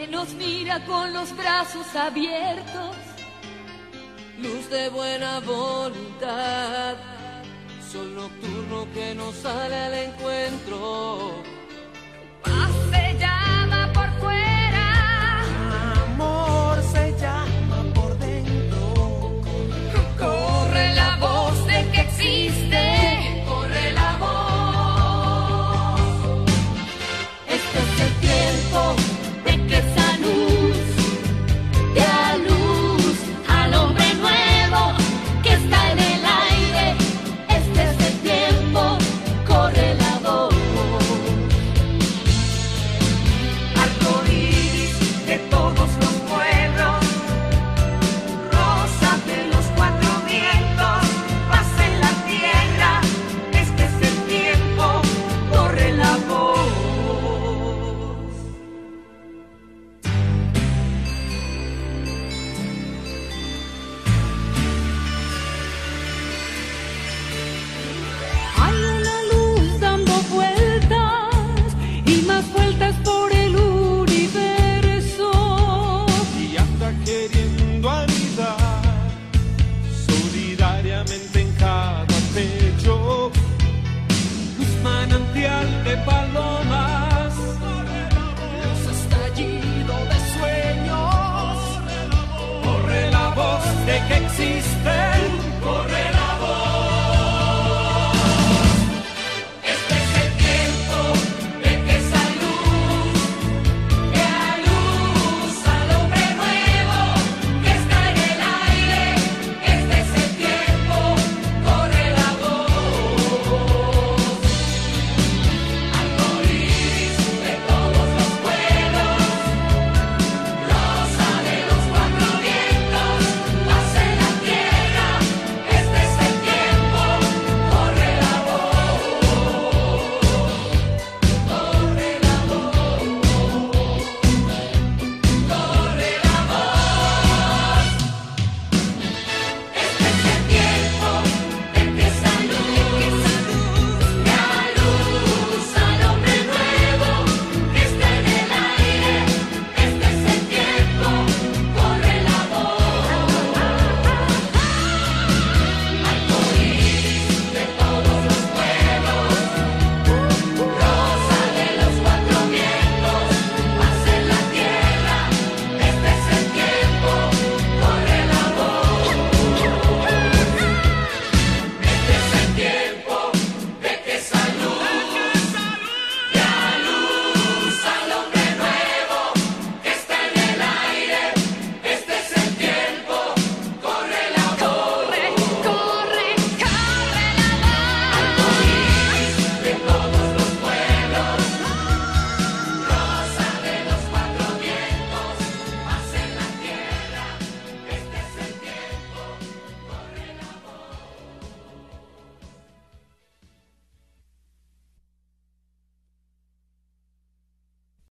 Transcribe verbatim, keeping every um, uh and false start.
que nos mira con los brazos abiertos, luz de buena voluntad, sol nocturno que nos sale al encuentro. Paz se llama por fuera, amor se llama por dentro. Corre la voz de que existe, corre la voz. Este es el tiempo de que esa luz dé a luz al hombre nuevo que está en el aire. Este es el tiempo, corre la voz. Arcoíris de todos los pueblos, rosa de los cuatro vientos, paz en la tierra. Este es el tiempo, corre la voz. Hay una luz dando vueltas y más vueltas por el universo. Y anda queriendo anidar solidariamente en cada pecho. Luz manantial de palomas, Luz estallido de sueños, corre la voz de que existe